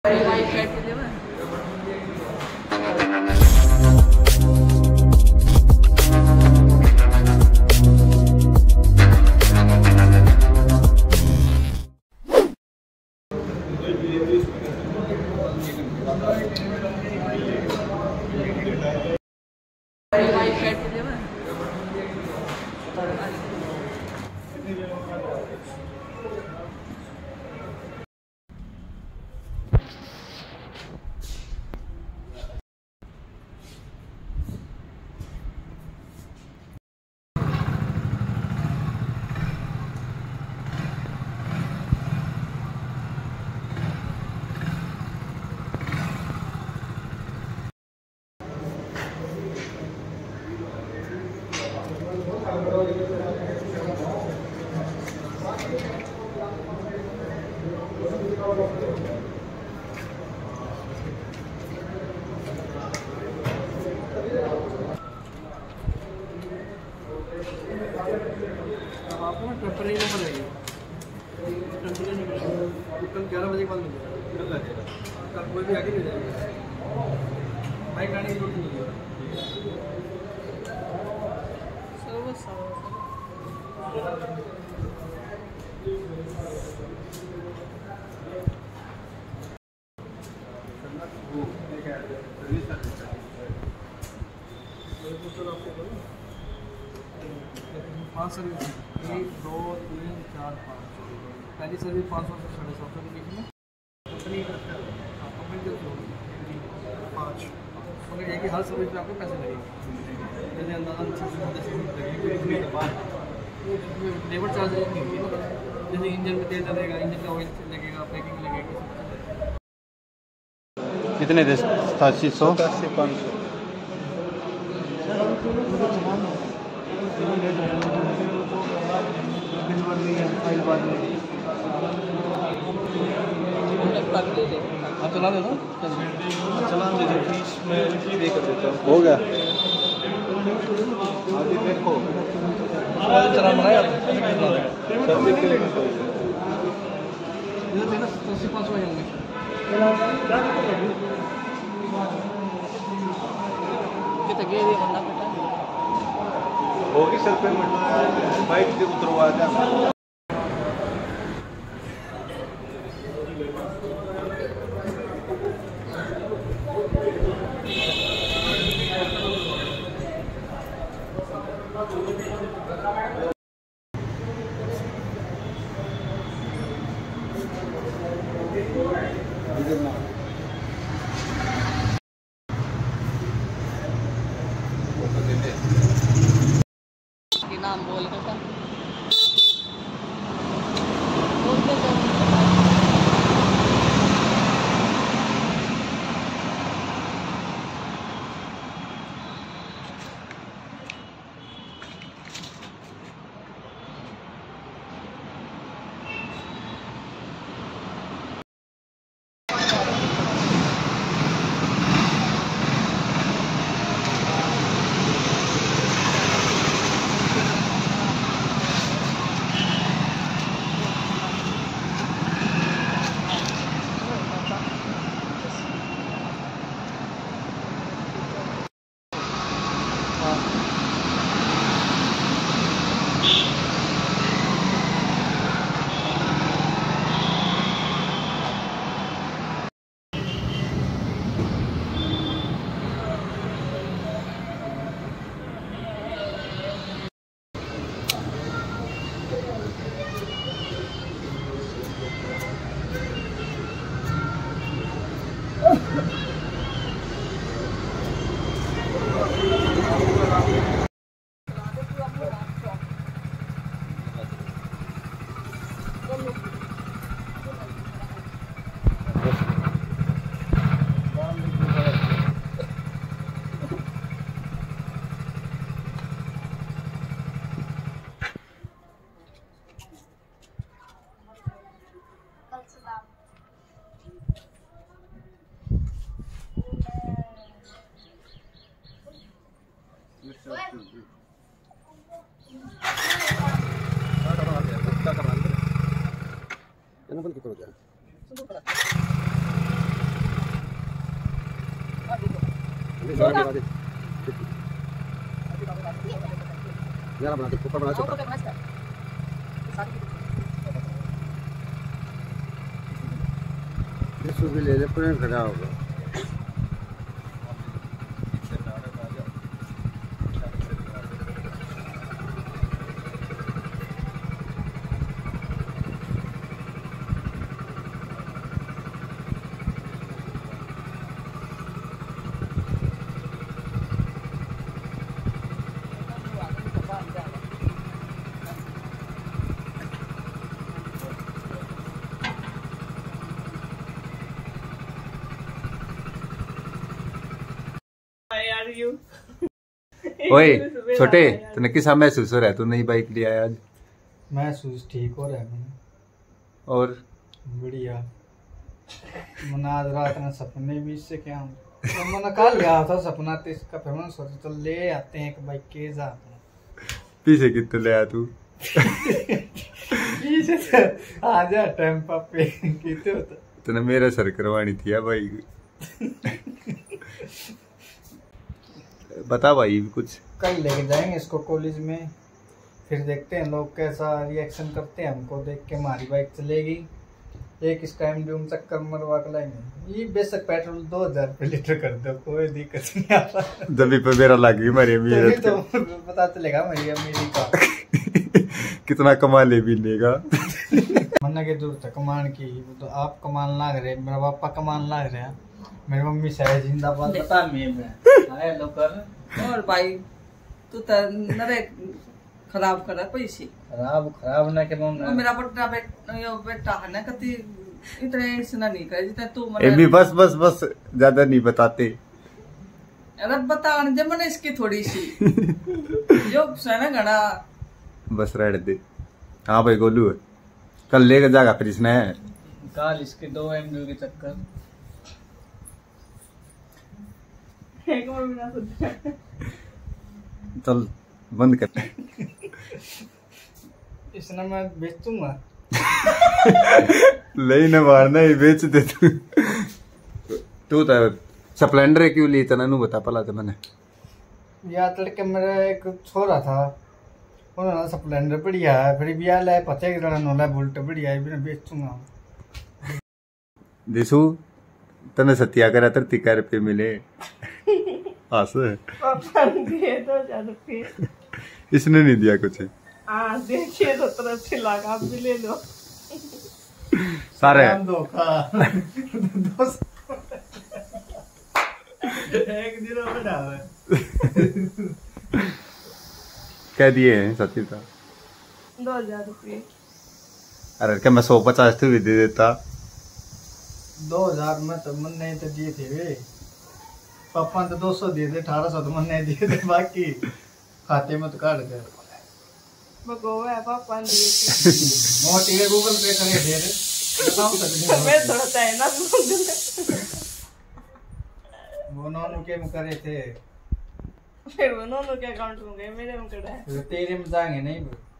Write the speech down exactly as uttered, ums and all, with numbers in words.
आपको ना temporary number रहेगी, टेम्परेरी नहीं मिलेगा, कल ग्यारह बजे के बाद मिलेगा, कल कोई भी आगे नहीं जाएगा, बाइक लाने की जरूरत नहीं है। पाँच सर्विस, एक दो तीन चार पाँच, पहली सर्विस पाँच सौ से साढ़े सात सौ के बीच में कंपनी कंपनी जो पाँच मगर ये कि हर सर्विस में आपको पैसे लगेंगे, जैसे अंदाजा लेबर चार्ज नहीं होगी ना, जैसे इंजन में तेल लगेगा, इंजन का ऑयल लगेगा, पैकिंग लगेगी। कितने दे अस्सी सौ अस्सी पाँच सौ आप चला दे दो, चला दे दो, फीस में पे कर देता हूँ। हो गया अभी देखो चला बनाया अस्सी पाँच सौ होंगे। होगी सर पेमेंट बाइक से उतरवा दिया। नाम बोल के सर क्या जरा बना दे ऊपर बना छोटा इसको भी ले ले पूरे खड़ा होगा ओए छोटे तूने किसा महसूस हो रहा है तू नई बाइक लिया है आज? महसूस ठीक हो रहा है मैंने और बढ़िया। मैंने आज रात में सपने भी इससे क्या हूँ तो मैंने कल लिया था सपना तो इसका फिर मैंने सोचा तो ले आते हैं एक बाइक के साथ पीछे कितने ले आया तू? पीछे से आ जा टेम्पा पे कितने होता तूने मेरा सर करवानी थी यार बाइक। बता भाई कुछ। कल लेके जाएंगे इसको कॉलेज में, फिर देखते हैं लोग कैसा रिएक्शन करते हैं हमको देख के। हमारी बाइक चलेगी एक इस टाइम भी हम चक्कर मरवा कर लाएंगे। ये बेशक पेट्रोल दो हजार रुपये लीटर कर दो कोई दिक्कत नहीं आता। जब भी पे मेरा लगी मेरी अमीर तो पता चलेगा मेरी अमीरी का कितना कमा ले भी का। मन्ना की जरूरत है कमान की, तो आप कमान लाग रहे, मेरा पापा कमान लाग रहे हैं, मेरी मम्मी शायद जिंदाबाद बता मैं आए लोग कर। और भाई तू तो नरे खराब करा पैसे खराब खराब ना के मम्मी मेरा बेटा बेटा बेटा है ना कति इतने इसना नहीं करे जितना तू ए भी बस बस बस ज्यादा नहीं बताते। अरे बता जब मैंने इसकी थोड़ी सी जो है ना घना बस रह दे। हाँ भाई गोलू कल लेकर जाएगा फिर इसने कल इसके दो एम के चक्कर चल बंद कर। इसने मैं बेच दूंगा ले न मारना ही बेच दे तू। तू तो स्प्लेंडर क्यों ली तना नु बता पला तो मैंने यार लड़के मेरा एक छोरा था उन्होंने स्प्लेंडर बढ़िया है फिर भी यार लाए पता है कि नोला बुलेट बढ़िया है भी बेचूंगा। दिसू तने सत्या करा धरती का रुपये मिले हस पापा ने दिए दो हजार रुपये इसने नहीं दिया कुछ। हाँ देखिए तो तरफ से लगा भी ले लो सारे धोखा एक दिन में डाला कह दिए हैं सत्य दो हजार रुपये। अरे क्या मैं सौ पचास तो भी दे देता। दो हजार में तो मन नहीं तो दिए थे वे पापा तो दो सौ दिए थे अठारह सौ तो मन नहीं दिए थे बाकी खाते में तो काट गए भगोवा पापा ने दिए थे मोटी है गूगल पे करे ढेर बताऊं तो मैं थोड़ा सा है ना वो नॉन के में करे थे फिर उन्होंने क्या अकाउंट में गए मेरे में कड़ा है तेरे में जाएंगे नहीं